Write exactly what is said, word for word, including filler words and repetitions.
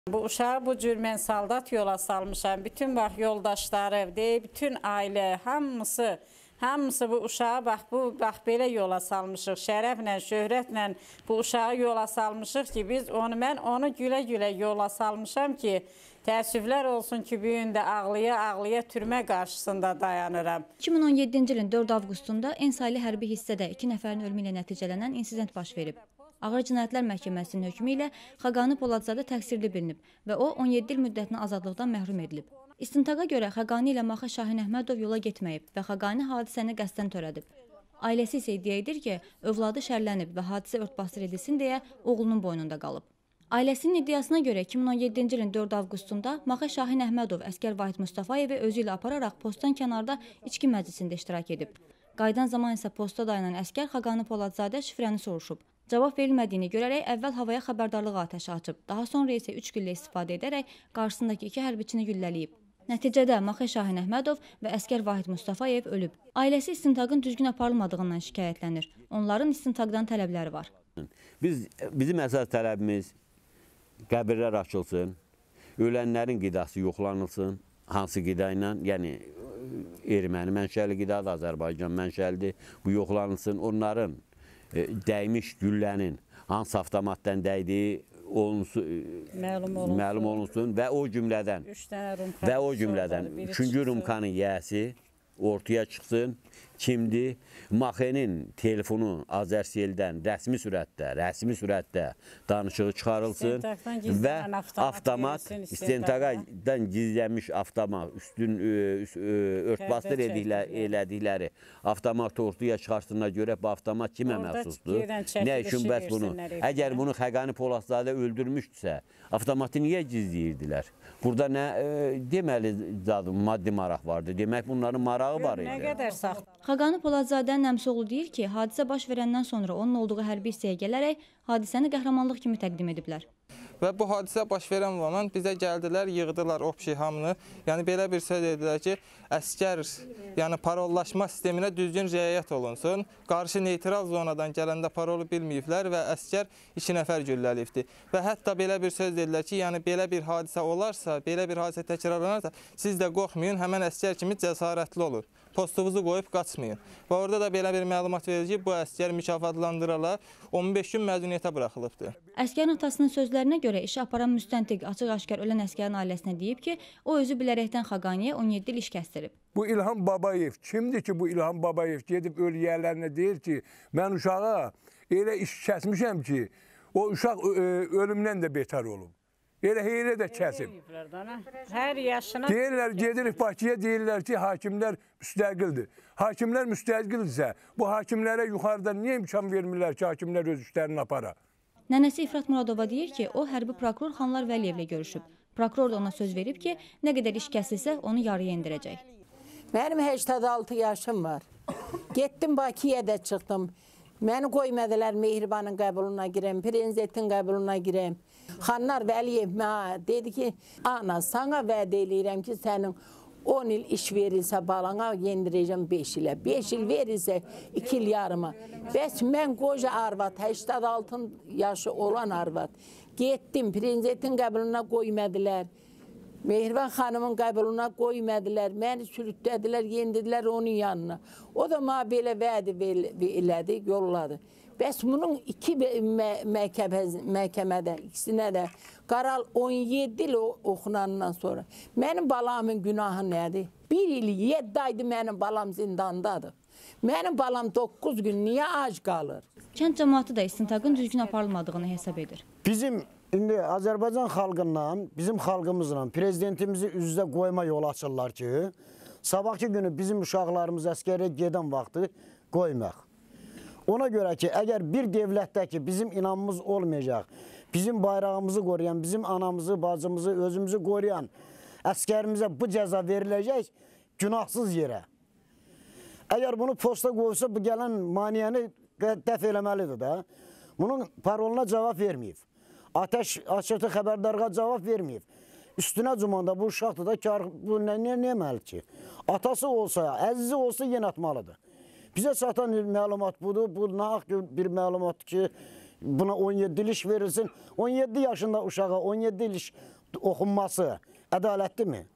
Bu uşağı bu cür mən saldat yola salmışam. Bütün bax yoldaşları, de, bütün ailə, hamısı, hamısı bu uşağı bax bu bax belə yola salmışıq. Şərəflə, şöhrətlə bu uşağı yola salmışıq ki, biz onu mən onu gülə-gülə yola salmışam ki, təəssüflər olsun ki, bu gün də ağlaya-ağlaya türmə qarşısında dayanıram. iki min on yeddinci ilin dörd avqustunda en saylı hərbi hissədə iki nəfərin ölümü ilə nəticələnən insident baş verib. Ağır Cinayətlər Məhkəməsinin hökmü ilə Xaqani Poladzadə təqsirli bilinib və o on yeddi il müddətinə azadlıqdan məhrum edilib. İstintaqa görə Xaqani ilə Maxı Şahin Əhmədov yola getməyib və Xaqani hadisəni qəsdən törədib. Ailəsi isə iddia edir ki, övladı şərlənib və hadisə örtbasdır edilsin deyə oğlunun boynunda qalıb. Ailəsinin iddiasına görə iki min on yeddinci ilin dörd avqustunda Maxı Şahin Əhmədov əskər Vahid Mustafayevi özü ilə apararaq postdan kənarda içki məclisində iştirak edib. Qaydan zaman isə postda dayanan əskər Xaqani Poladzadə şifrəni soruşub. Cavab verilmədiyini görərək əvvəl havaya xəbərdarlığı atəşi açıb, daha sonra isə üç güllə istifadə edərək qarşısındakı iki hərbiçini güllələyib. Nəticədə Maxı Şahin Əhmədov və əskər Vahid Mustafayev ölüb. Ailəsi istintaqın düzgün aparılmadığından şikayətlənir. Onların istintaqdan tələbləri var. Biz, bizim əsas tələbimiz qəbirlər açılsın, ölənlərin qidası yoxlanılsın, hansı qida ilə, yəni erməni mənşəli qidadır, Azərbaycan mənşəlidir, bu yoxlanılsın, onların dəymiş güllənin hansı avtomatdan dəydiyi olunsun, məlum, olunsun. məlum olunsun və o cümlədən və o cümlədən üçüncü rumkanın yiyəsi ortaya çıxsın. Kimdir? Maxenin telefonu Azərseldən rəsmi sürətdə, rəsmi sürətdə danışığı çıxarılsın və avtomat, istintaqdan gizlənmiş avtomat, üstün örtbasdır elədikləri avtomatı ortaya çıxarsınlar görə bu avtomat kimə məxsusdur? Nə üçün bəs bunu? Əgər bunu Xaqani Poladzadə öldürmüşdürsə, avtomatı niyə gizləyirdilər? Burada nə deməli maddi maraq vardı? Demək bunların marağı var idi. Nə qədər saxta? Xaqani Poladzadən Nəmsoğlu deyir ki, hadisə baş verəndən sonra onun olduğu hərbi hissəyə gələrək hadisəni qəhrəmanlıq kimi təqdim ediblər. Və bu hadisə baş verən zaman bizə gəldilər, yığdılar opşi hamını. Yəni belə bir söz edilər ki, əskər, yəni parollaşma sisteminə düzgün riayət olunsun. Qarşı neytral zonadan gələndə parolu bilməyiblər və əskər iki nəfər gülləliyibdir. Və hətta belə bir söz dedilər ki, yəni belə bir hadisə olarsa, belə bir hadisə təkrarlanarsa, siz də qorxmayın, həmən əskər kimi cəsarətli olun. Postunuzu qoyub qaçmayın. Və orada da belə bir məlumat verir ki, bu əskər mükafatlandırarlar, on beş gün məzuniyyətə buraxılıbdır. Əskərin atasının sözlərinə görə işi aparan müstəntiq açıq-aşkar ölən əskərin ailəsinə deyib ki, o özü bilərəkdən Xaqaniyə on yeddi il iş kəsdirib. Bu İlham Babayev, kimdir ki bu İlham Babayev gedib ölüyərlərinə deyir ki, mən uşağa elə iş kəsmişəm ki, o uşaq ölümdən də betər olub. Elə heylə də kəsib. Hər yaşına... Deyirlər, gedirik Bakıya, deyirlər ki, hakimlər müstəqildir. Hakimlər müstəqildirsə, bu hakimlərə yuxarıdan niyə imkan vermirlər ki, hakimlər öz işlərini apara? Nənəsi İfrat Muradova deyir ki, o hərbi prokuror Xanlar Vəliyevlə görüşüb. Prokuror da ona söz verib ki, nə qədər iş kəsilsə, onu yarıya indirəcək. Mənim səksən altı yaşım var. Getdim Bakıya da çıxdım. Məni qoymadılar Mehribanın qəbuluna girəm, Prezidentin qəbuluna girəm. Xanlar Vəliyev mənə dedi ki, ana, sana vəd eləyirəm ki, sənin on il iş verilsə balana yendirəcəm beş ilə. beş il verilsə iki il yarıma. Bəs mən qoca arvad, səksən altı yaşı olan arvad. Getdim, Prezidentin qəbuluna qoymadılar. Mehriban xanımın qəbuluna qoymadılar, məni sürütlədilər, yendirdilər onun yanına. O da mənə belə vədi elədi, yolladı. Bəs bunun iki məhkəmədə, ikisinə də qaral on yeddi il oxunandan sonra mənim balamın günahı nədir? Bir il, yeddi aydır mənim balam zindandadır. Mənim balam doqquz gün niyə ac qalır? Kənd cəmaatı da istintaqın düzgün aparılmadığını hesab edir. Bizim indi Azərbaycan xalqından, bizim xalqımızla prezidentimizi üz-üzə qoyma yolu açırlar ki, sabahki günü bizim uşaqlarımız əskərə gedən vaxtı qoymaq. Ona görə ki, əgər bir devlətdəki bizim inamımız olmayacaq, bizim bayrağımızı qoruyan, bizim anamızı, bacımızı, özümüzü qoruyan əskərimizə bu cəza veriləcək günahsız yerə. Əgər bunu posta qoysa, bu gələn maniyəni dəf eləməlidir də. Bunun paroluna cavab verməyib. Ateş açıqlı xəbərdarlığa cavab verməyib. Üstünə cumanda bu uşaqdır da, bu nə eləməli ki? Atası olsa, əzizi olsa yenə atmalıdır. Bizə çatan məlumat budur, bu nahaq bir məlumatdır ki, buna on yeddi il iş verilsin. on yeddi yaşında uşağa on yeddi il iş oxunması ədalətli mi?